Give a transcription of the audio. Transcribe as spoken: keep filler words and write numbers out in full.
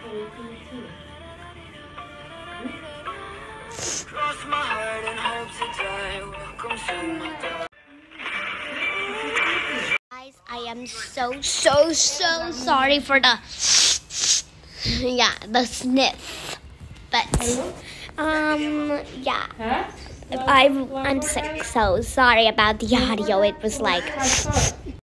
Cross my heart and hope to die. Welcome to my dark. Guys, I am so so so sorry for the yeah the sniff, but um yeah I I'm sick, so sorry about the audio. It was like